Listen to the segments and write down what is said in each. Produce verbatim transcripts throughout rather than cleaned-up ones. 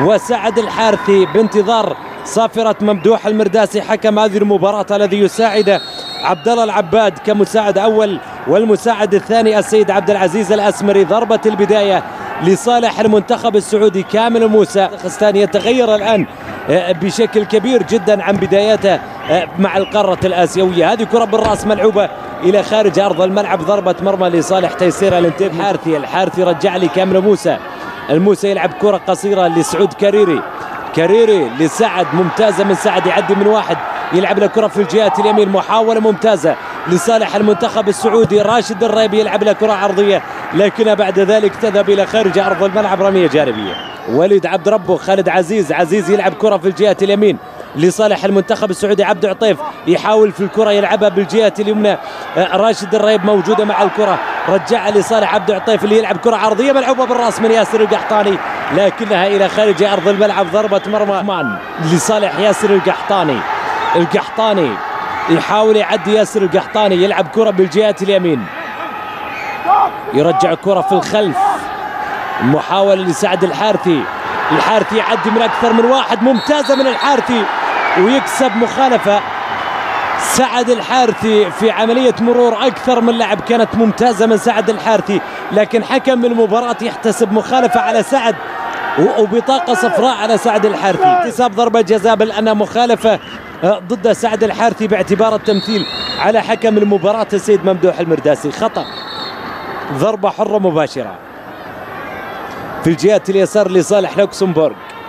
وسعد الحارثي بانتظار صافرة ممدوح المرداسي حكم هذه المباراة الذي يساعد عبد الله العباد كمساعد أول، والمساعد الثاني السيد عبد العزيز الأسمري. ضربة البداية لصالح المنتخب السعودي. كامل موسى قزقستان يتغير الآن بشكل كبير جدا عن بداياته مع القارة الآسيوية. هذه كرة بالرأس ملعوبة إلى خارج أرض الملعب، ضربة مرمى لصالح تيسير الانتيب. الحارثي الحارثي رجع لي كامل موسى، الموسى يلعب كرة قصيرة لسعود كريري، كريري لسعد، ممتازة من سعد، يعدي من واحد، يلعب له كرة في الجهة اليمين، محاولة ممتازة لصالح المنتخب السعودي. راشد الريبي يلعب له كرة عرضية لكنها بعد ذلك تذهب إلى خارج أرض الملعب، رمية جانبية. وليد عبد ربه، خالد عزيز، عزيز يلعب كرة في الجهة اليمين لصالح المنتخب السعودي. عبد عطيف يحاول في الكرة يلعبها بالجهة اليمنى، راشد الريب موجودة مع الكرة، رجعها لصالح عبد عطيف اللي يلعب كرة عرضية ملعوبة بالراس من ياسر القحطاني لكنها إلى خارج أرض الملعب، ضربة مرمى لصالح ياسر القحطاني. القحطاني يحاول يعدي ياسر القحطاني، يلعب كرة بالجهة اليمين، يرجع كرة في الخلف، محاولة لسعد الحارثي، الحارثي يعدي من أكثر من واحد، ممتازة من الحارثي ويكسب مخالفة. سعد الحارثي في عملية مرور أكثر من لاعب، كانت ممتازة من سعد الحارثي لكن حكم المباراة يحتسب مخالفة على سعد وبطاقة صفراء على سعد الحارثي. احتساب ضربة جزاء بل أنها مخالفة ضد سعد الحارثي باعتبار التمثيل على حكم المباراة السيد ممدوح المرداسي. خطأ، ضربة حرة مباشرة في الجهة اليسار لصالح لوكسمبورغ.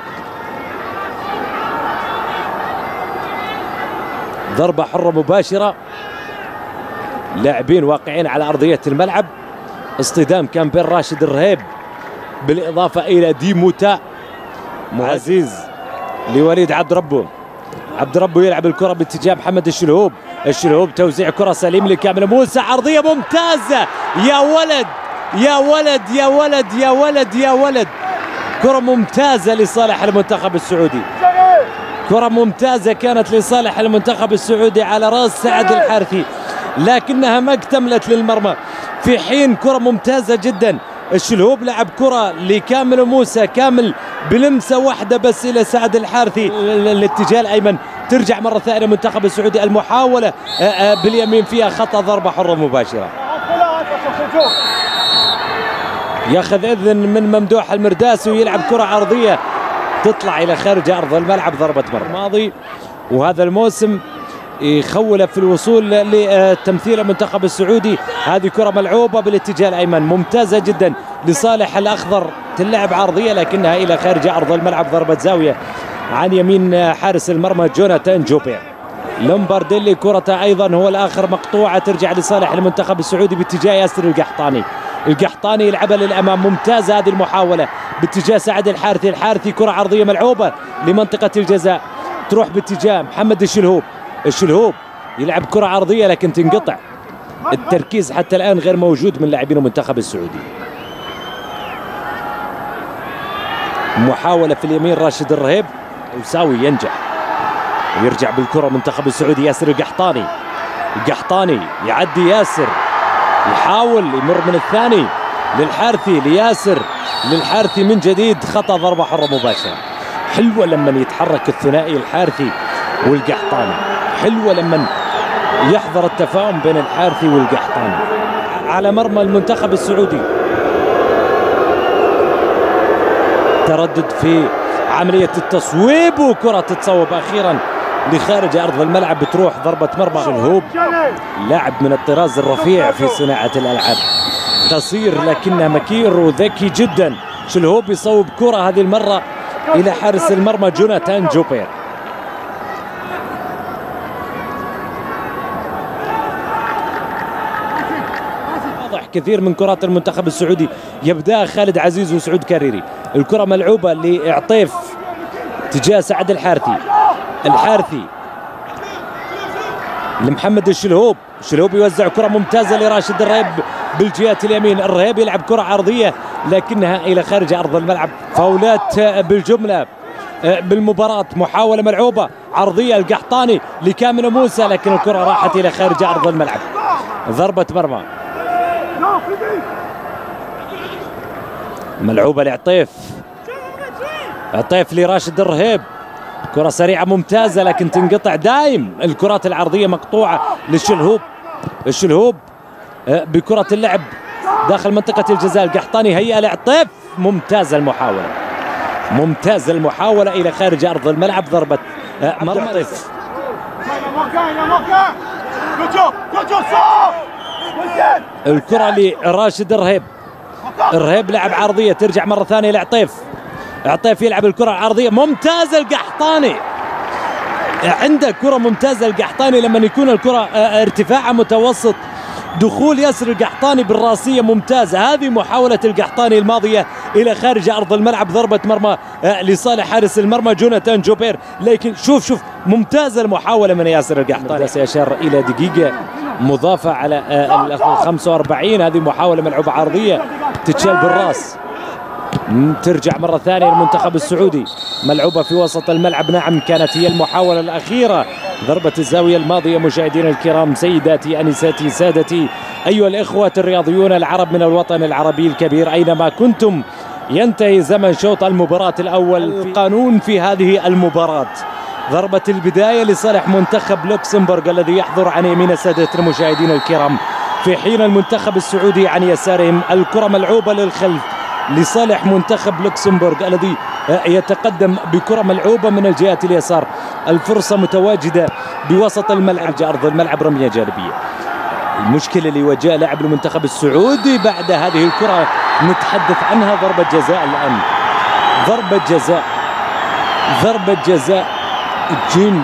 ضربة حرة مباشرة، لاعبين واقعين على أرضية الملعب. اصطدام كان بين راشد الرهيب بالإضافة إلى ديموتا. عزيز لوليد عبد ربه، عبد ربه يلعب الكرة باتجاه محمد الشلهوب، الشلهوب توزيع كرة سليم لكامل موسى، عرضية ممتازة، يا ولد يا ولد يا ولد يا ولد يا ولد، كرة ممتازة لصالح المنتخب السعودي، كرة ممتازة كانت لصالح المنتخب السعودي على راس سعد الحارثي لكنها ما اكتملت للمرمى، في حين كرة ممتازة جدا. الشلهوب لعب كرة لكامل موسى، كامل بلمسة واحدة بس إلى سعد الحارثي الاتجاه الأيمن، ترجع مرة ثانية المنتخب السعودي. المحاولة باليمين فيها خطأ، ضربة حرة مباشرة. ياخذ إذن من ممدوح المرداسي ويلعب كرة عرضية تطلع إلى خارج أرض الملعب، ضربة مرمى. الماضي وهذا الموسم يخوله في الوصول لتمثيل المنتخب السعودي. هذه كرة ملعوبة بالاتجاه الأيمن ممتازة جدا لصالح الأخضر، تلعب عرضية لكنها إلى خارج أرض الملعب، ضربة زاوية عن يمين حارس المرمى جوناثان جوبير. لومبارديلي كرة أيضا هو الآخر مقطوعة، ترجع لصالح المنتخب السعودي باتجاه ياسر القحطاني، القحطاني يلعبها للأمام، ممتازة هذه المحاولة باتجاه سعد الحارثي، الحارثي كرة عرضية ملعوبة لمنطقة الجزاء تروح باتجاه محمد الشلهوب، الشلهوب يلعب كرة عرضية لكن تنقطع. التركيز حتى الآن غير موجود من لاعبين المنتخب السعودي. محاولة في اليمين راشد الرهيب، وساوي ينجح ويرجع بالكرة منتخب السعودي. ياسر القحطاني، القحطاني يعدي ياسر، يحاول يمر من الثاني للحارثي، لياسر للحارثي من جديد، خطأ، ضربة حرة مباشرة. حلوة لما يتحرك الثنائي الحارثي والقحطاني، حلوة لما يحضر التفاهم بين الحارثي والقحطاني على مرمى المنتخب السعودي. تردد في عملية التصويب وكرة تتصوب أخيرا لخارج أرض الملعب، بتروح ضربة مرمى. شلهوب لاعب من الطراز الرفيع في صناعة الألعاب، قصير لكنه مكير وذكي جدا. شلهوب يصوب كرة هذه المرة إلى حارس المرمى جوناثان جوبير. واضح كثير من كرات المنتخب السعودي يبدأ خالد عزيز وسعود كريري. الكرة ملعوبة لعطيف تجاه سعد الحارثي، الحارثي لمحمد الشلهوب، الشلهوب يوزع كرة ممتازة لراشد الرهيب بالجهة اليمين، الرهيب يلعب كرة عرضية لكنها إلى خارج أرض الملعب. فاولات بالجملة بالمباراة، محاولة ملعوبة عرضية القحطاني لكامل موسى لكن الكرة راحت إلى خارج أرض الملعب، ضربة مرمى ملعوبة لعطيف، عطيف لراشد الرهيب، كرة سريعة ممتازة لكن تنقطع دايم. الكرات العرضية مقطوعة للشلهوب. الشلهوب بكرة اللعب داخل منطقة الجزاء. القحطاني هيئة لعطيف، ممتازة المحاولة، ممتازة المحاولة إلى خارج أرض الملعب. ضربة مرمى عطيف. الكرة لراشد الرهيب. الرهيب لعب عرضية ترجع مرة ثانية لعطيف. عطيف يلعب الكرة العرضية ممتازة. القحطاني عنده كرة ممتازة. القحطاني لما يكون الكرة ارتفاعها متوسط، دخول ياسر القحطاني بالراسية ممتازة. هذه محاولة القحطاني الماضية إلى خارج أرض الملعب. ضربة مرمى لصالح حارس المرمى جوناثان جوبير، لكن شوف شوف ممتازة المحاولة من ياسر القحطاني. سيشار إلى دقيقة مضافة على ال خمسة وأربعين. هذه محاولة ملعوبة عرضية تتشال بالراس، ترجع مرة ثانية المنتخب السعودي، ملعوبة في وسط الملعب. نعم كانت هي المحاولة الأخيرة. ضربة الزاوية الماضية مشاهدينا الكرام، سيداتي أنساتي سادتي، أيها الإخوة الرياضيون العرب من الوطن العربي الكبير أينما كنتم، ينتهي زمن شوط المباراة الأول. القانون في هذه المباراة ضربة البداية لصالح منتخب لوكسمبورغ الذي يحضر عن يمين السادة المشاهدين الكرام، في حين المنتخب السعودي عن يسارهم. الكرة ملعوبة للخلف لصالح منتخب لوكسمبورغ الذي يتقدم بكرة ملعوبة من الجهة اليسار. الفرصة متواجدة بوسط الملعب، أرض الملعب، رمية جانبية. المشكلة اللي يواجهها لاعب المنتخب السعودي بعد هذه الكرة نتحدث عنها ضربة جزاء الآن. ضربة جزاء، ضربة جزاء. جين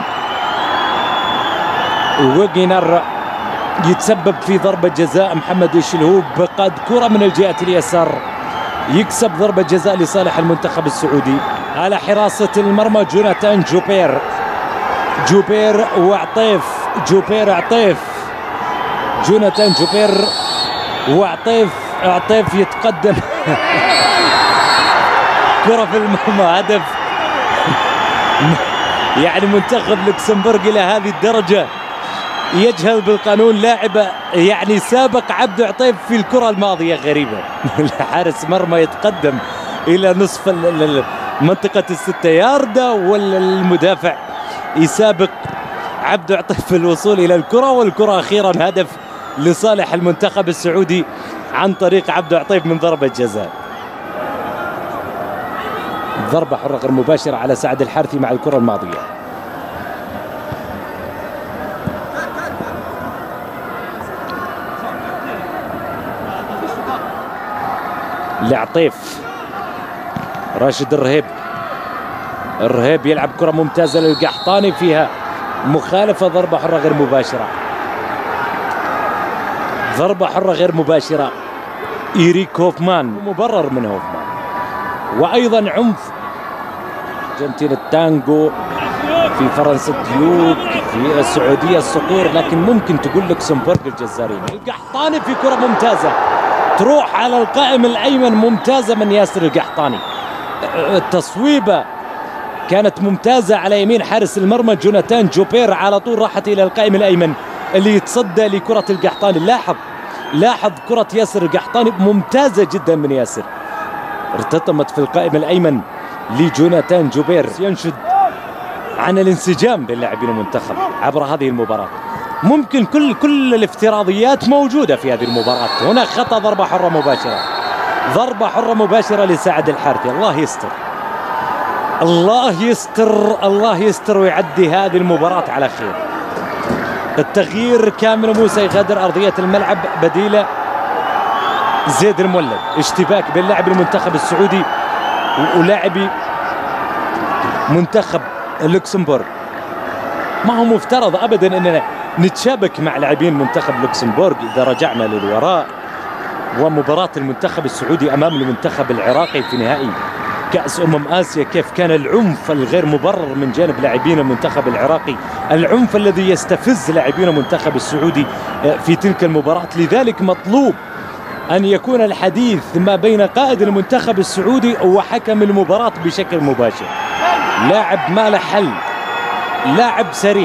وجينر يتسبب في ضربة جزاء. محمد الشلهوب قاد كرة من الجهة اليسار، يكسب ضربة جزاء لصالح المنتخب السعودي. على حراسة المرمى جوناثان جوبير. جوبير وعطيف، جوبير عطيف، جوناثان جوبير وعطيف. عطيف يتقدم كرة في المرمى، هدف. يعني منتخب لوكسمبورغ إلى هذه الدرجة يجهل بالقانون. لاعب يعني سابق عبد عطيف في الكرة الماضية، غريبة. حارس مرمى يتقدم إلى نصف منطقة الستة ياردة، والمدافع يسابق عبد عطيف في الوصول إلى الكرة، والكرة أخيرا هدف لصالح المنتخب السعودي عن طريق عبد عطيف من ضربة جزاء. ضربة حرة غير مباشرة على سعد الحارثي مع الكرة الماضية. لعطيف. راشد الرهيب. الرهيب يلعب كرة ممتازة للقحطاني، فيها مخالفة. ضربة حرة غير مباشرة، ضربة حرة غير مباشرة. إيريك هوفمان، مبرر من هوفمان. وأيضا عنف. أرجنتين التانجو، في فرنسا ديوك، في السعودية الصقور، لكن ممكن تقول لوكسمبورغ الجزارين. القحطاني في كرة ممتازة تروح على القائم الأيمن، ممتازة من ياسر القحطاني. التصويبة كانت ممتازة على يمين حارس المرمى جوناثان جوبير، على طول راحت إلى القائم الأيمن اللي يتصدى لكرة القحطاني. لاحظ لاحظ كرة ياسر القحطاني ممتازة جدا من ياسر، ارتطمت في القائم الأيمن لجوناثان جوبير. ينشد عن الانسجام بين لاعبين المنتخب عبر هذه المباراة. ممكن كل كل الافتراضيات موجودة في هذه المباراة. هنا خطأ، ضربة حرة مباشرة، ضربة حرة مباشرة لسعد الحارثي. الله يستر، الله يستر، الله يستر ويعدي هذه المباراة على خير. التغيير كامل موسى يغادر أرضية الملعب، بديله زيد المولد. اشتباك بين لاعب المنتخب السعودي ولاعبي منتخب لوكسمبورغ. ما هو مفترض أبدا أننا نتشابك مع لاعبين منتخب لوكسمبورغ إذا رجعنا للوراء. ومباراة المنتخب السعودي أمام المنتخب العراقي في نهائي كأس أمم آسيا، كيف كان العنف الغير مبرر من جانب لاعبين المنتخب العراقي، العنف الذي يستفز لاعبين المنتخب السعودي في تلك المباراة. لذلك مطلوب أن يكون الحديث ما بين قائد المنتخب السعودي وحكم المباراة بشكل مباشر. لاعب ما له حل، لاعب سريع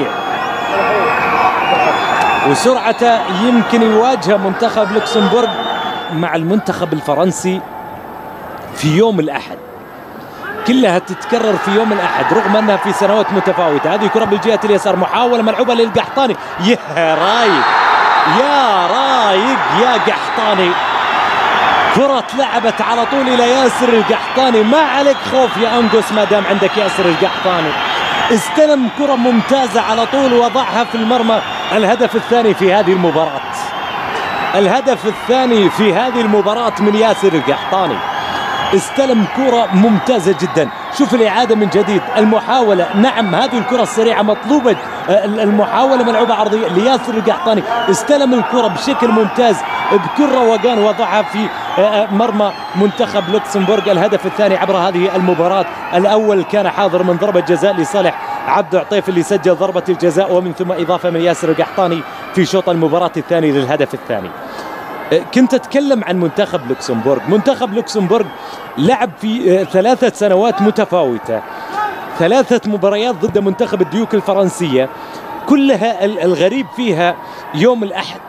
وسرعته يمكن يواجه منتخب لوكسمبورغ مع المنتخب الفرنسي في يوم الأحد. كلها تتكرر في يوم الأحد رغم أنها في سنوات متفاوتة. هذه كرة بالجهة اليسار، محاولة ملعوبة للقحطاني، يا رايق يا رايق يا قحطاني، كرة لعبت على طول إلى ياسر القحطاني. ما عليك خوف يا أنقس ما دام عندك ياسر القحطاني. استلم كرة ممتازة على طول وضعها في المرمى. الهدف الثاني في هذه المباراة، الهدف الثاني في هذه المباراة من ياسر القحطاني. استلم كرة ممتازة جدا. شوف الإعادة من جديد، المحاولة، نعم هذه الكرة السريعة مطلوبة، المحاولة ملعوبة عرضية لياسر القحطاني، استلم الكرة بشكل ممتاز بكل روقان وضعها في مرمى منتخب لوكسمبورغ. الهدف الثاني عبر هذه المباراة، الأول كان حاضر من ضربة جزاء لصالح عبد عطيف اللي سجل ضربة الجزاء، ومن ثم إضافة من ياسر القحطاني في شوط المباراة الثاني للهدف الثاني. كنت أتكلم عن منتخب لوكسمبورغ. منتخب لوكسمبورغ لعب في ثلاثة سنوات متفاوتة ثلاثة مباريات ضد منتخب الديوك الفرنسية، كلها الغريب فيها يوم الأحد.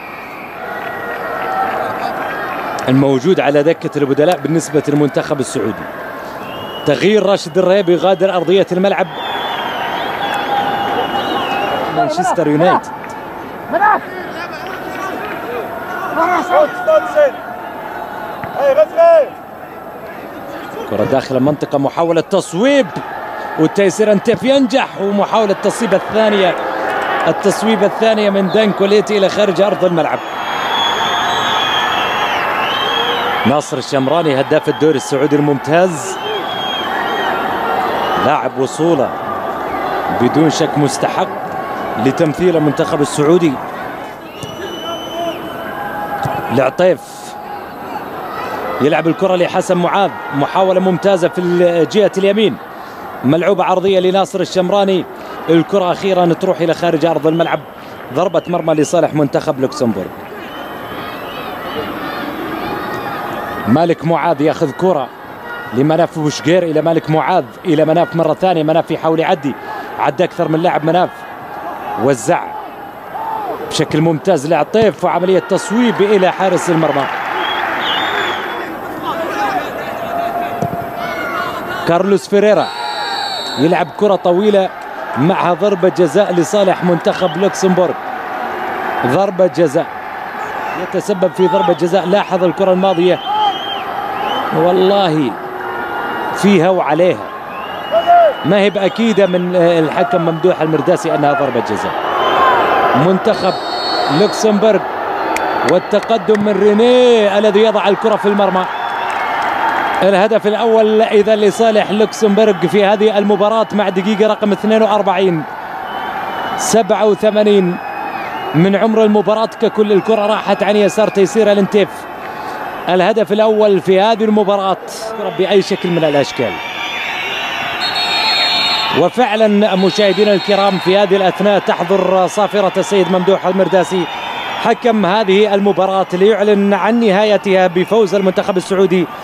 الموجود على دكة البدلاء بالنسبة للمنتخب السعودي. تغيير راشد الريبي غادر أرضية الملعب مانشستر يونايتد. كرة داخل المنطقة، محاولة تصويب والتيسير انتف ينجح، ومحاولة التصويب الثانية التصويب الثانية من دانكوليتي إلى خارج أرض الملعب. ناصر الشمراني هداف الدوري السعودي الممتاز، لاعب وصوله بدون شك مستحق لتمثيل المنتخب السعودي. العطيف يلعب الكرة لحسن معاذ، محاولة ممتازة في الجهة اليمين، ملعوبة عرضية لناصر الشمراني، الكرة أخيرا تروح إلى خارج أرض الملعب، ضربة مرمى لصالح منتخب لوكسمبورغ. مالك معاذ ياخذ كرة لمناف بوشقير، إلى مالك معاذ، إلى مناف مرة ثانية، مناف يحاول يعدي، عدى أكثر من لاعب مناف، وزع بشكل ممتاز لعطيف وعملية تصويب إلى حارس المرمى. كارلوس فيريرا يلعب كرة طويلة معها ضربة جزاء لصالح منتخب لوكسمبورغ. ضربة جزاء، يتسبب في ضربة جزاء. لاحظ الكرة الماضية والله فيها وعليها، ما هي بأكيدة من الحكم ممدوح المرداسي أنها ضربة جزاء. منتخب لوكسمبورغ والتقدم من رينيه الذي يضع الكرة في المرمى. الهدف الأول إذا لصالح لوكسمبورغ في هذه المباراة مع دقيقة رقم اثنين وأربعين، سبعة وثمانين من عمر المباراة ككل. الكرة راحت عن يسار تيسير الانتيف. الهدف الأول في هذه المباراة بأي شكل من الأشكال. وفعلا مشاهدينا الكرام في هذه الأثناء تحضر صافرة السيد ممدوح المرداسي حكم هذه المباراة ليعلن عن نهايتها بفوز المنتخب السعودي